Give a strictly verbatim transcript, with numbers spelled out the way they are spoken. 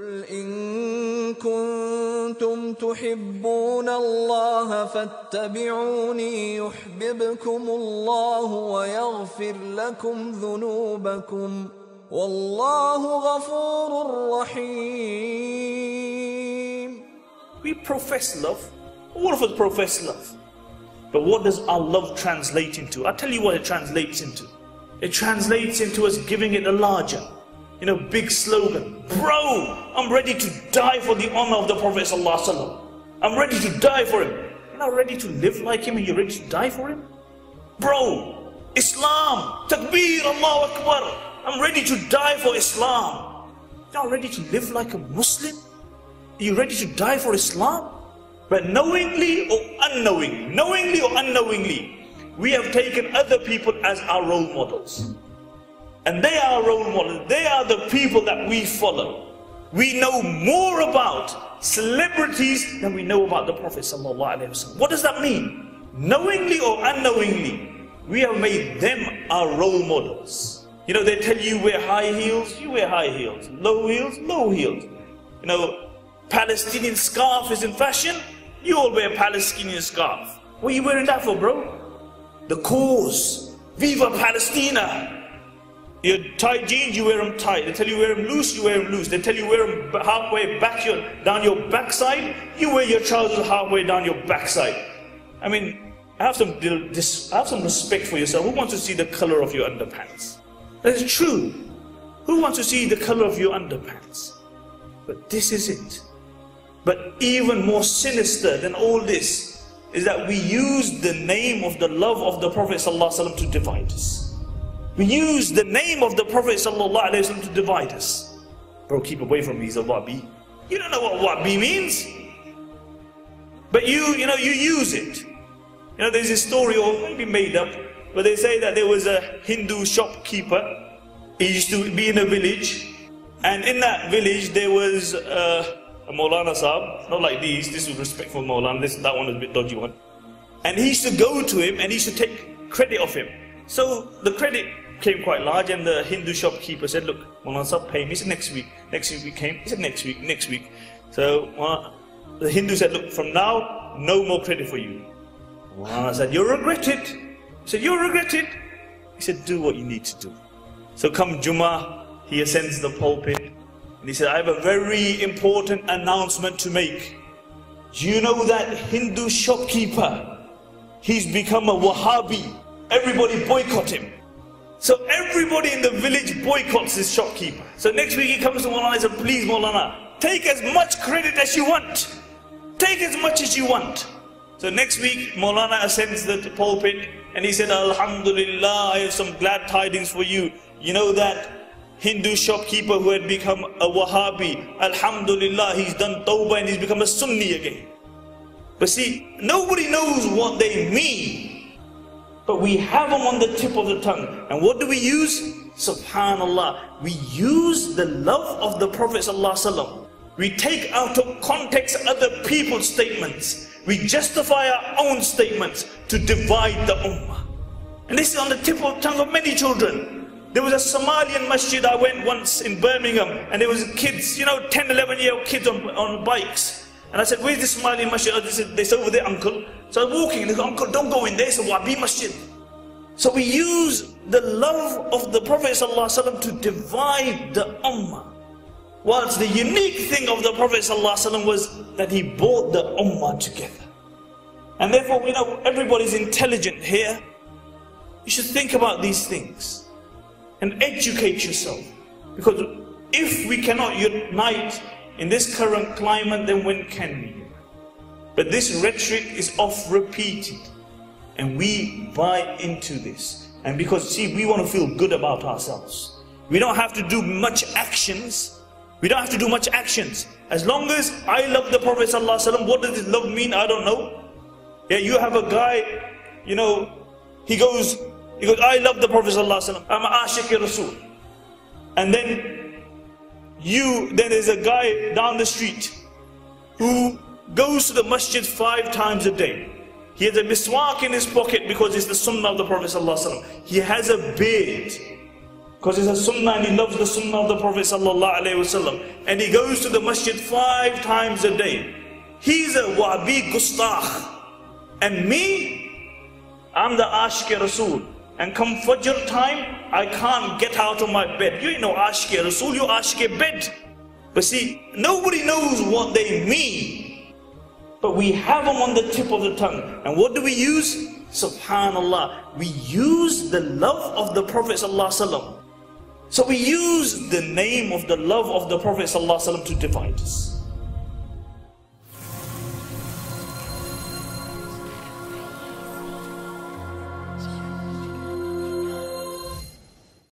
قل إن كنتم تحبون الله فاتبعوني يحببكم الله ويغفر لكم ذنوبكم والله غفور رحيم. We profess love. All of us profess love. But what does our love translate into? I'll tell you what it translates into. It translates into us giving it a larger, you know, big slogan. Bro, I'm ready to die for the honor of the Prophet ﷺ. I'm ready to die for him. You're not ready to live like him and you're ready to die for him? Bro, Islam, Takbir, Allahu Akbar. I'm ready to die for Islam. You're not ready to live like a Muslim? Are you ready to die for Islam? But knowingly or unknowingly, knowingly or unknowingly, we have taken other people as our role models. And they are our role models. They are the people that we follow. We know more about celebrities than we know about the Prophet ﷺ. What does that mean? Knowingly or unknowingly, we have made them our role models. You know, they tell you wear high heels, you wear high heels. Low heels, low heels. You know, Palestinian scarf is in fashion, you all wear Palestinian scarf. What are you wearing that for, bro? The cause. Viva Palestina. Your tight jeans, you wear them tight. They tell you wear them loose, you wear them loose. They tell you wear them halfway back your, down your backside, you wear your trousers halfway down your backside. I mean, have some, have some respect for yourself. Who wants to see the color of your underpants? That is true. Who wants to see the color of your underpants? But this is it. But even more sinister than all this is that we use the name of the love of the Prophet ﷺ to divide us. We use the name of the Prophet ﷺ to divide us. Bro, keep away from me, he's a Wahhabi. You don't know what Wahhabi means. But you, you know, you use it. You know, there's a story, or maybe made up, where they say that there was a Hindu shopkeeper. He used to be in a village. And in that village there was uh, a Maulana Sahib, not like these, this was respectful Maulana, this, that one was a bit dodgy one. And he used to go to him and he used to take credit off him. So the credit came quite large and the Hindu shopkeeper said, look, Maulana Sahib, pay me. He said, next week. Next week we came. He said, next week, next week. So uh, the Hindu said, look, from now, no more credit for you. Maulana said, you'll regret it. He said, you'll regret it. He said, do what you need to do. So come Jummah, he ascends the pulpit and he said, I have a very important announcement to make. Do you know that Hindu shopkeeper? He's become a Wahhabi. Everybody boycott him. So everybody in the village boycotts this shopkeeper. So next week he comes to Maulana and says, please Maulana, take as much credit as you want. Take as much as you want. So next week Maulana ascends the pulpit and he said, Alhamdulillah, I have some glad tidings for you. You know that Hindu shopkeeper who had become a Wahhabi, Alhamdulillah, he's done tawbah and he's become a Sunni again. But see, nobody knows what they mean. But we have them on the tip of the tongue. And what do we use? Subhanallah. We use the love of the Prophet ﷺ. We take out of context other people's statements. We justify our own statements to divide the ummah. And this is on the tip of the tongue of many children. There was a Somalian masjid I went once in Birmingham, and there was kids, you know, ten, eleven year old kids on, on bikes. And I said, where's the Somalian masjid? Oh, they said, they said, over there, uncle. So I was walking, and they go, uncle, don't go in there, it's a Wahhabi masjid. So we use the love of the Prophet ﷺ to divide the ummah. Whilst the unique thing of the Prophet ﷺ was that he brought the ummah together. And therefore, you know, everybody's intelligent here. You should think about these things and educate yourself. Because if we cannot unite in this current climate, then when can we? But this rhetoric is oft repeated. And we buy into this. And because, see, we want to feel good about ourselves. We don't have to do much actions. We don't have to do much actions. As long as I love the Prophet ﷺ, what does this love mean? I don't know. Yeah, you have a guy, you know, he goes, he goes, I love the Prophet ﷺ. I'm an Ashiq Rasul. And then you, then there's a guy down the street who goes to the masjid five times a day. He has a miswak in his pocket because it's the sunnah of the Prophet ﷺ. He has a beard. because he's a sunnah and he loves the sunnah of the Prophet sallallahu alaihi wasallam, and he goes to the masjid five times a day. He's a Wahhabi Gustakh. And me, I'm the Ashq Rasul. And come Fajr time, I can't get out of my bed. You ain't no Ashq Rasul, you Ashq bed. But see, nobody knows what they mean. But we have them on the tip of the tongue. And what do we use? Subhanallah. We use the love of the Prophet sallallahu alaihi wasallam. So we use the name of the love of the Prophet sallallahu alaihi wasallam to divide us.